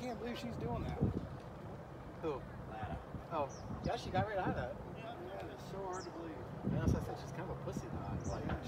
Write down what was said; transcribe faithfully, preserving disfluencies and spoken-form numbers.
can't believe she's doing that. Who? Lana. Oh, yeah, she got right out of that. Yeah, yeah, it's so hard to believe. Yeah, so I said she's kind of a pussy dog. Well, yeah.